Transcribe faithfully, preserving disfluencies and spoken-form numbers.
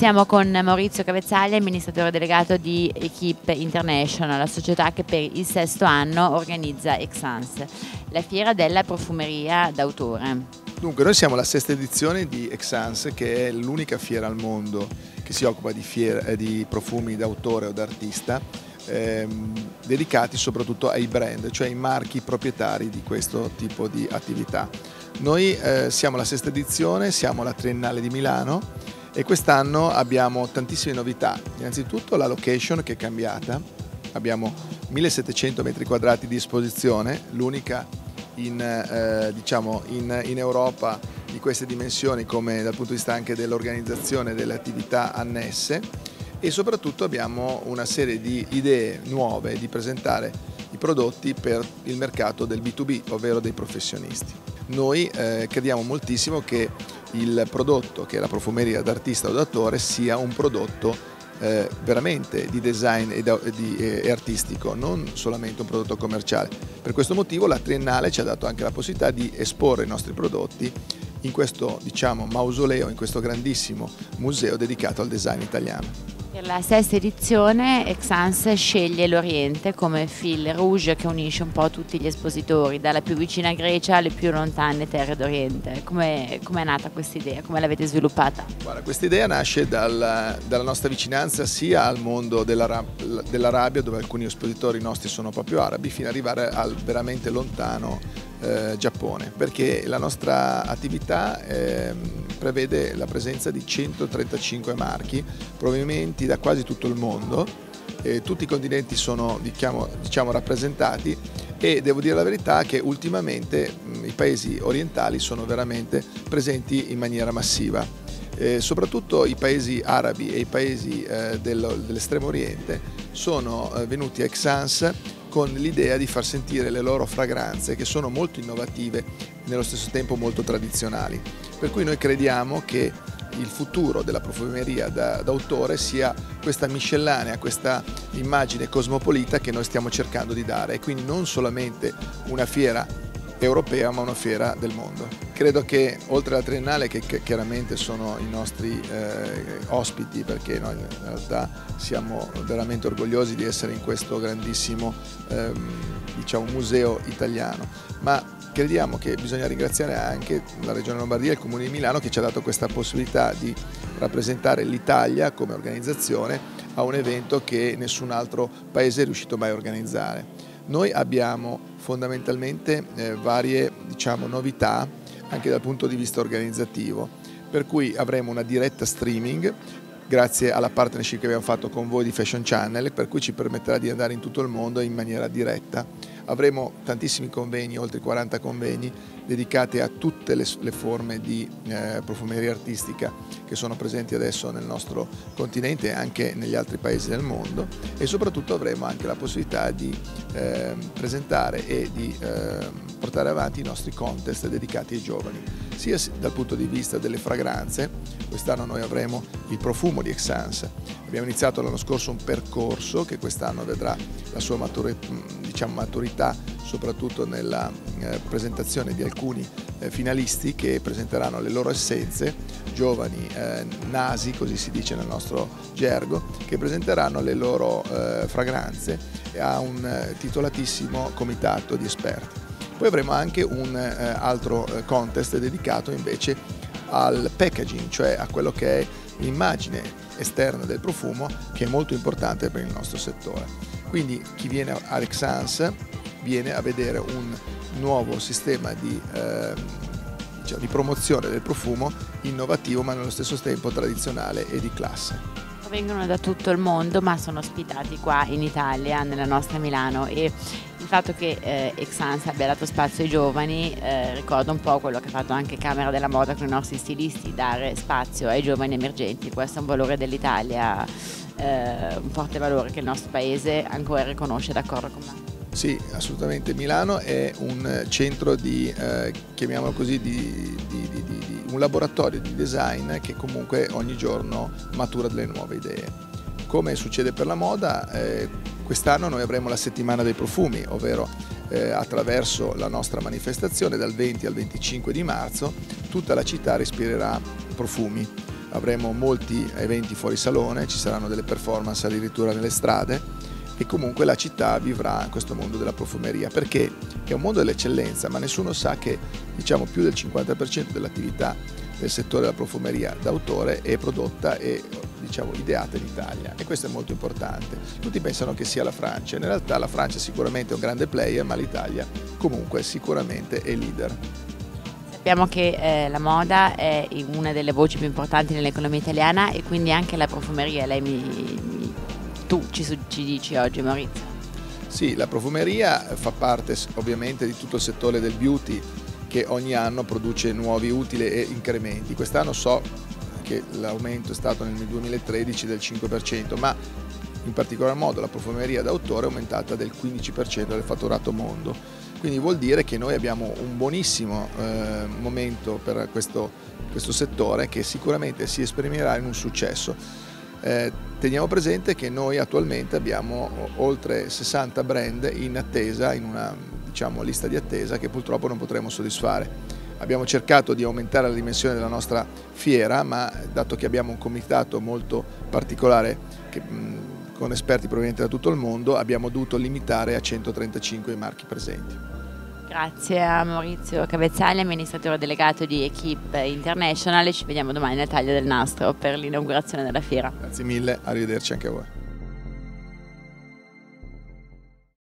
Siamo con Maurizio Cavezzaglia, amministratore delegato di Equipe International, la società che per il sesto anno organizza Exans, la fiera della profumeria d'autore. Dunque, noi siamo la sesta edizione di Exans, che è l'unica fiera al mondo che si occupa di, fiera, di profumi d'autore o d'artista, ehm, dedicati soprattutto ai brand, cioè ai marchi proprietari di questo tipo di attività. Noi eh, siamo la sesta edizione, siamo alla Triennale di Milano e quest'anno abbiamo tantissime novità. Innanzitutto la location che è cambiata, abbiamo millesettecento metri quadrati di esposizione, l'unica in, eh, diciamo in, in Europa di queste dimensioni, come dal punto di vista anche dell'organizzazione delle attività annesse, e soprattutto abbiamo una serie di idee nuove di presentare i prodotti per il mercato del B due B, ovvero dei professionisti. Noi eh, crediamo moltissimo che il prodotto, che è la profumeria d'artista o d'autore, sia un prodotto eh, veramente di design e, da, di, e artistico, non solamente un prodotto commerciale. Per questo motivo la Triennale ci ha dato anche la possibilità di esporre i nostri prodotti in questo, diciamo, mausoleo, in questo grandissimo museo dedicato al design italiano. Per la sesta edizione Exans sceglie l'Oriente come fil rouge che unisce un po' tutti gli espositori, dalla più vicina Grecia alle più lontane terre d'Oriente. Come è nata questa idea? Come l'avete sviluppata? Guarda, questa idea nasce dal, dalla nostra vicinanza sia al mondo dell'Arabia, dove alcuni espositori nostri sono proprio arabi, fino ad arrivare al veramente lontano eh, Giappone, perché la nostra attività eh, prevede la presenza di centotrentacinque marchi provenienti da quasi tutto il mondo. Eh, tutti i continenti sono diciamo, diciamo, rappresentati, e devo dire la verità che ultimamente mh, i paesi orientali sono veramente presenti in maniera massiva. Eh, soprattutto i paesi arabi e i paesi eh, dell'estremo oriente sono eh, venuti a Exans con l'idea di far sentire le loro fragranze, che sono molto innovative e nello stesso tempo molto tradizionali. Per cui noi crediamo che il futuro della profumeria d'autore sia questa miscellanea, questa immagine cosmopolita che noi stiamo cercando di dare, e quindi non solamente una fiera europea ma una fiera del mondo. Credo che oltre alla Triennale, che, che chiaramente sono i nostri eh, ospiti, perché noi in realtà siamo veramente orgogliosi di essere in questo grandissimo ehm, diciamo, museo italiano, ma crediamo che bisogna ringraziare anche la Regione Lombardia e il Comune di Milano, che ci ha dato questa possibilità di rappresentare l'Italia come organizzazione a un evento che nessun altro paese è riuscito mai a organizzare. Noi abbiamo fondamentalmente eh, varie diciamo, novità anche dal punto di vista organizzativo, per cui avremo una diretta streaming grazie alla partnership che abbiamo fatto con voi di Fashion Channel, per cui ci permetterà di andare in tutto il mondo in maniera diretta. Avremo tantissimi convegni, oltre quaranta convegni, dedicati a tutte le, le forme di eh, profumeria artistica che sono presenti adesso nel nostro continente e anche negli altri paesi del mondo, e soprattutto avremo anche la possibilità di eh, presentare e di eh, portare avanti i nostri contest dedicati ai giovani, sia dal punto di vista delle fragranze. Quest'anno noi avremo il profumo di Exans. Abbiamo iniziato l'anno scorso un percorso che quest'anno vedrà la sua maturità, diciamo, maturità soprattutto nella eh, presentazione di alcuni eh, finalisti che presenteranno le loro essenze, giovani eh, nasi, così si dice nel nostro gergo, che presenteranno le loro eh, fragranze a un eh, titolatissimo comitato di esperti. Poi avremo anche un eh, altro eh, contest dedicato invece al packaging, cioè a quello che è l'immagine esterna del profumo, che è molto importante per il nostro settore. Quindi chi viene a Exans viene a vedere un nuovo sistema di, eh, diciamo, di promozione del profumo innovativo, ma nello stesso tempo tradizionale e di classe. Vengono da tutto il mondo, ma sono ospitati qua in Italia, nella nostra Milano, e il fatto che eh, Exans abbia dato spazio ai giovani eh, ricorda un po' quello che ha fatto anche Camera della Moda con i nostri stilisti, dare spazio ai giovani emergenti. Questo è un valore dell'Italia, eh, un forte valore che il nostro paese ancora riconosce, d'accordo con me? Sì, assolutamente. Milano è un centro di, eh, chiamiamolo così, di, di, di, di un laboratorio di design che comunque ogni giorno matura delle nuove idee. Come succede per la moda, eh, quest'anno noi avremo la settimana dei profumi, ovvero eh, attraverso la nostra manifestazione dal venti al venticinque di marzo tutta la città respirerà profumi. avremo molti eventi fuori salone, ci saranno delle performance addirittura nelle strade e comunque la città vivrà questo mondo della profumeria, perché è un mondo dell'eccellenza, ma nessuno sa che diciamo più del cinquanta per cento dell'attività del settore della profumeria d'autore è prodotta e diciamo ideata in Italia, e questo è molto importante. Tutti pensano che sia la Francia, in realtà la Francia sicuramente è un grande player, ma l'Italia comunque sicuramente è leader. Sappiamo che eh, la moda è una delle voci più importanti nell'economia italiana e quindi anche la profumeria. Lei mi, mi, tu ci, ci dici oggi, Maurizio? Sì, la profumeria fa parte ovviamente di tutto il settore del beauty, che ogni anno produce nuovi utili e incrementi. Quest'anno so che l'aumento è stato nel duemilatredici del cinque per cento, ma in particolar modo la profumeria d'autore è aumentata del quindici per cento del fatturato mondo. Quindi vuol dire che noi abbiamo un buonissimo eh, momento per questo, questo settore, che sicuramente si esprimerà in un successo. Eh, teniamo presente che noi attualmente abbiamo oltre sessanta brand in attesa, in una diciamo, lista di attesa che purtroppo non potremo soddisfare. Abbiamo cercato di aumentare la dimensione della nostra fiera, ma dato che abbiamo un comitato molto particolare che, mh, con esperti provenienti da tutto il mondo, abbiamo dovuto limitare a centotrentacinque i marchi presenti. Grazie a Maurizio Cavezzali, amministratore delegato di Equipe International, e ci vediamo domani nel taglio del nastro per l'inaugurazione della fiera. Grazie mille, arrivederci anche a voi.